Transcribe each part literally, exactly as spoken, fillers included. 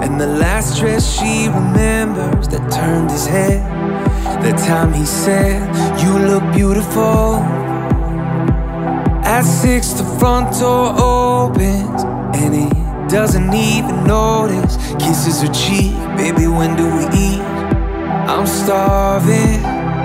And the last dress she remembers that turned his head, the time he said, "You look beautiful." At six, the front door opens, and he doesn't even notice. Kisses her cheek, "Baby, when do we eat? I'm starving."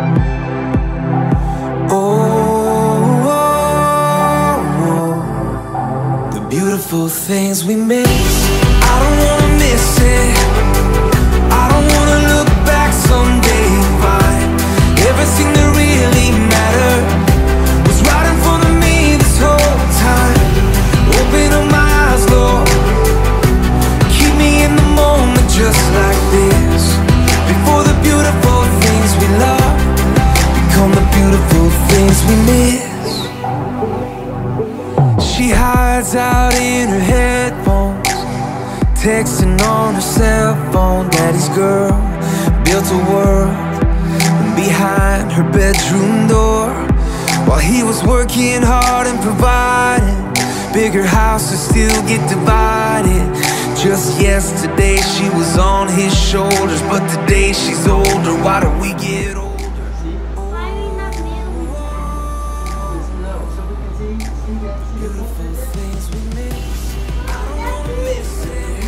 Oh, oh, oh, the beautiful things we miss, I don't wanna miss it. I don't wanna look back someday and find everything that really mattered was right in front of me this whole time. Open up my eyes, Lord, keep me in the moment just like this, before the beautiful things we love become the beautiful things we miss. She hides out in her headphones, texting on her cell phone. Daddy's girl built a world behind her bedroom door, while he was working hard and providing. Bigger houses still get divided. Just yesterday she was on his shoulders, but today she's older. Why do we get older? Beautiful things we miss, I don't wanna miss it.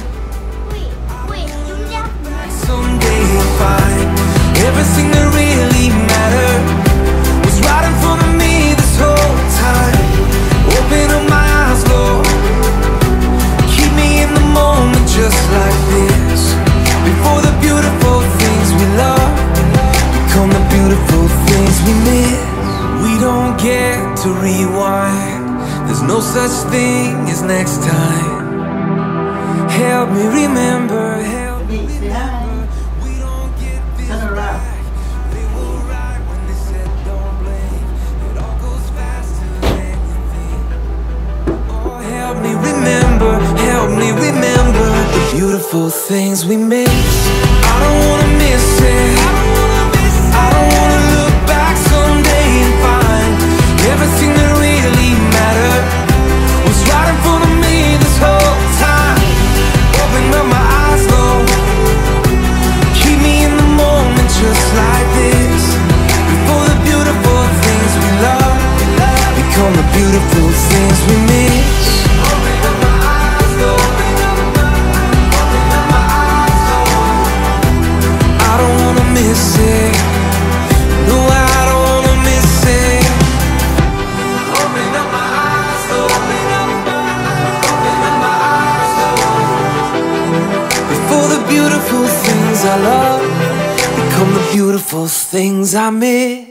Someday you'll find everything that really mattered was right in front of me this whole time. Open up my eyes, Lord, keep me in the moment just like this, before the beautiful things we love become the beautiful things we miss. We don't get to rewind, there's no such thing as next time. Help me remember, help me remember, we don't get this back. They were right when they said don't blame, it all goes faster than you think. Oh, help me remember, help me remember the beautiful things we miss. I don't wanna miss it. I don't wanna look back someday and find everything that really mattered was right in front of me this whole time. Open up my eyes, Lord, keep me in the moment just like this, before the beautiful things we love become the beautiful things we miss. Open up my eyes, Lord, open up my eyes, Lord. I don't wanna miss it. No, I don't wanna miss it. Open up my eyes, Lord, open up my eyes, Lord. Before the beautiful things I love become the beautiful things I miss.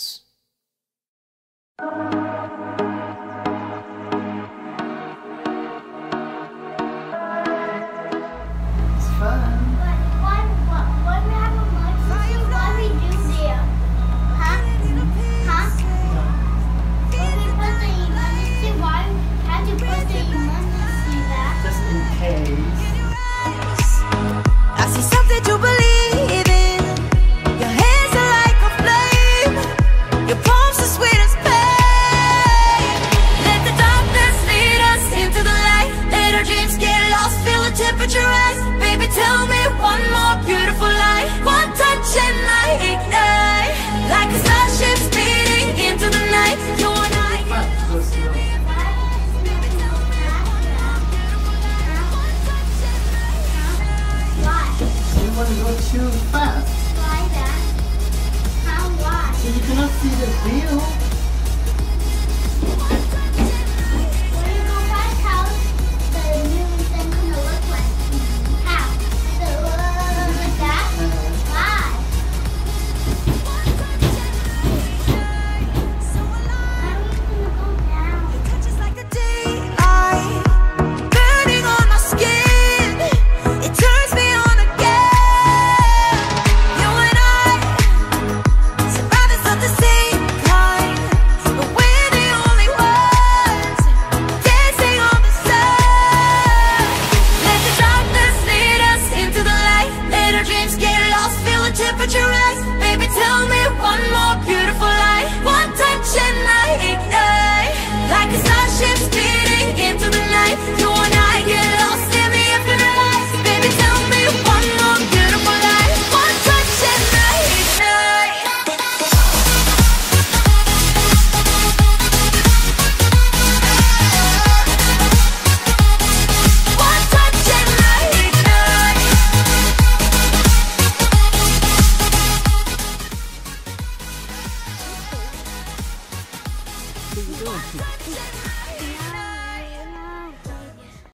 It's fun. Why, why, why we have a emergency? Why we do there? Huh? Huh? When we put the emergency, why had you put the emergency there? Just in case. I see something to believe in. Your hands are like a flame. Your palms are sweet as pain. Let the darkness lead us into the light. Let our dreams get lost, feel the temperature rise. Baby, tell me one more beautiful lie. One touch and I ignite, like a starship speeding into the night. You and I. Why? You want to go too fast. Why that? How? Why? So you cannot see the view.